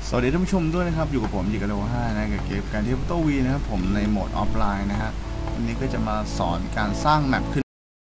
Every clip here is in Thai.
สวัสดีท่านผู้ชมด้วยนะครับอยู่กับผมยิกะโล5นะกับเกมการเทปโตวีนะครับผมในโหมดออฟไลน์นะฮะวันนี้ก็จะมาสอนการสร้างแมปขึ้น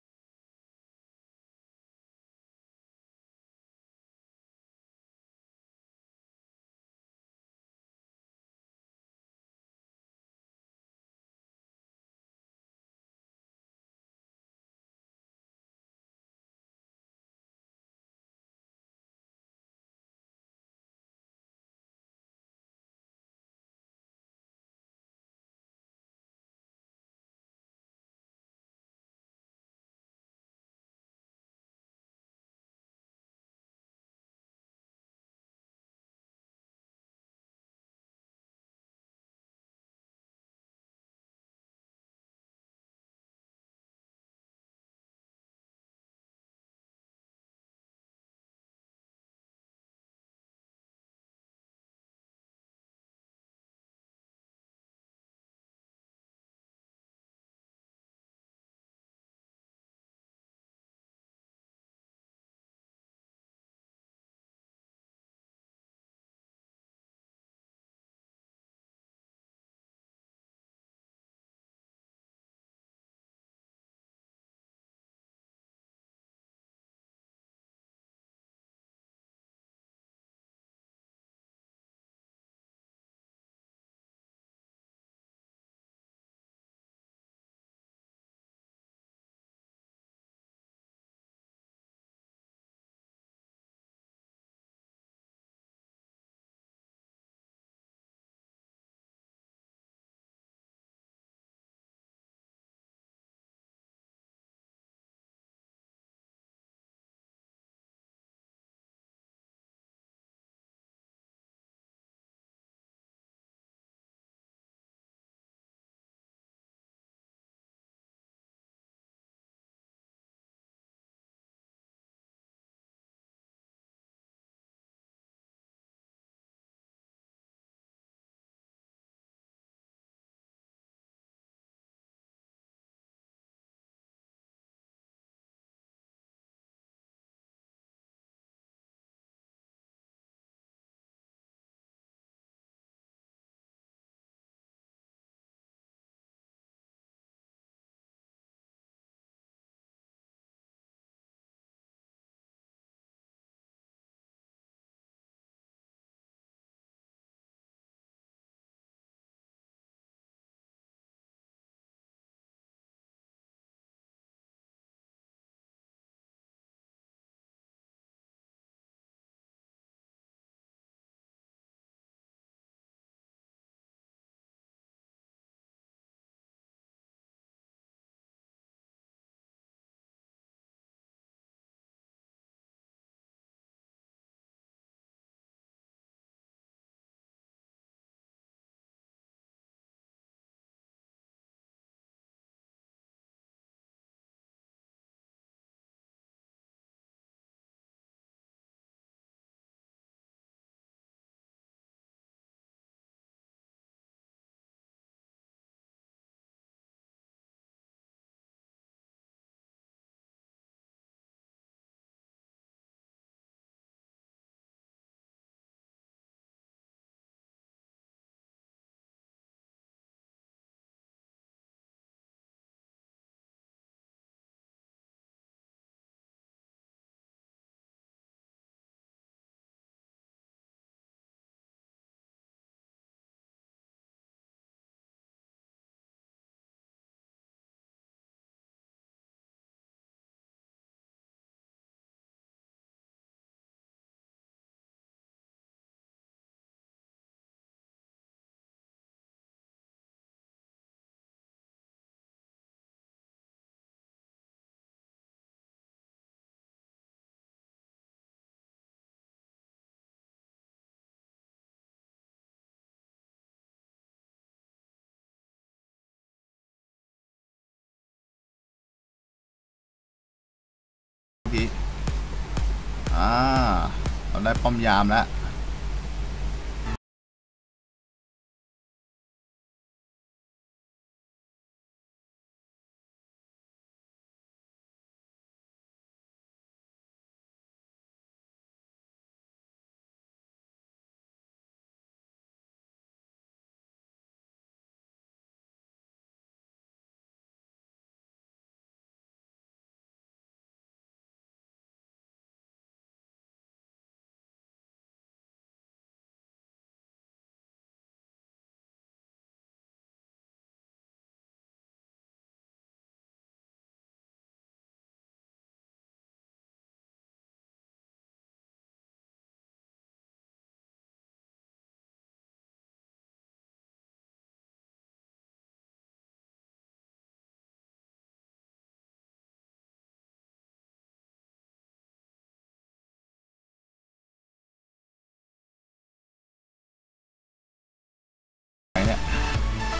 ที่อ่าเราได้ป้อมยามแล้ว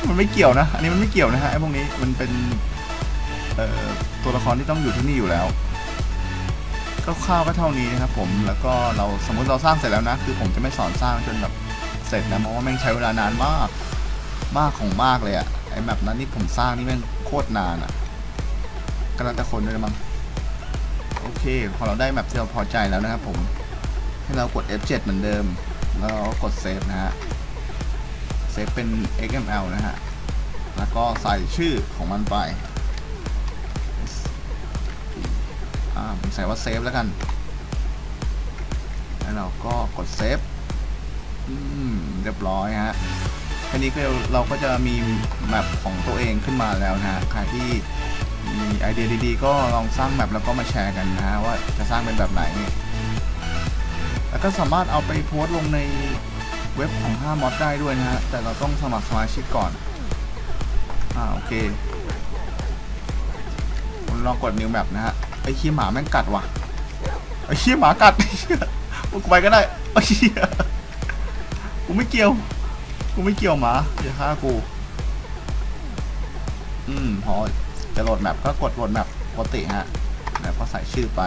มันไม่เกี่ยวนะอันนี้มันไม่เกี่ยวนะฮะไอ้พวกนี้มันเป็นตัวละครที่ต้องอยู่ที่นี่อยู่แล้วคร่าวๆก็เท่านี้นะครับผมแล้วก็เราสมมติเราสร้างเสร็จแล้วนะคือผมจะไม่สอนสร้างจนแบบเสร็จนะเพราะว่าแม่งใช้เวลานานมากของมากเลยอะไอ้แบบนั้นนี่ผมสร้างนี่แม่งโคตรนานอะก็แล้วแต่คนด้วยมั้งโอเคพอเราได้แบบที่เราพอใจแล้วนะครับผมให้เรากด F7 เหมือนเดิมแล้วกดเซฟนะฮะเซฟเป็น XML นะฮะแล้วก็ใส่ชื่อของมันไปผมใส่ว่าเซฟแล้วกันแล้วเราก็กดเซฟเรียบร้อยฮะแค่นี้ก็เราก็จะมีแมปของตัวเองขึ้นมาแล้วนะฮะใครที่มีไอเดียดีๆก็ลองสร้างแมปแล้วก็มาแชร์กันนะฮะว่าจะสร้างเป็นแบบไหนแล้วก็สามารถเอาไปโพสต์ลงในเว็บของ5 mod ได้ด้วยนะฮะแต่เราต้องสมัครสมาชิกก่อนโอเคผมลองกด new map นะฮะไอ้ขี้หมาแม่งกัดว่ะไอ้ขี้หมากัดกูไปก็ได้ไอ้เหี้ยกูไม่เกี่ยวหมาอย่าฆ่ากูพอจะโหลดแมปก็กดโหลดแมปปกติฮะแล้วก็ใส่ชื่อไป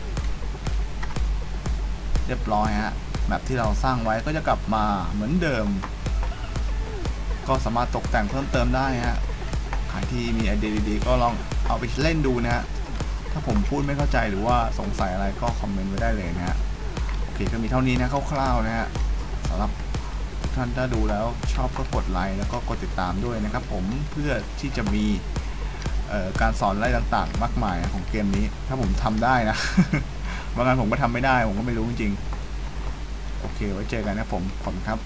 เรียบร้อยฮะแมปที่เราสร้างไว้ก็จะกลับมาเหมือนเดิมก็สามารถตกแต่งเพิ่มเติมได้ฮะใครที่มีไอเดียดีๆก็ลองเอาไปเล่นดูนะฮะถ้าผมพูดไม่เข้าใจหรือว่าสงสัยอะไรก็คอมเมนต์ไว้ได้เลยนะฮะโอเคก็มีเท่านี้นะคร่าวๆนะฮะสำหรับทุกท่านถ้าดูแล้วชอบก็กดไลค์แล้วก็กดติดตามด้วยนะครับผมเพื่อที่จะมีการสอนอะไรต่างๆมากมายของเกมนี้ถ้าผมทำได้นะ บางงานผมก็ทำไม่ได้ผมก็ไม่รู้จริงๆโอเคไว้เจอกันนะผมขอบคุณครับ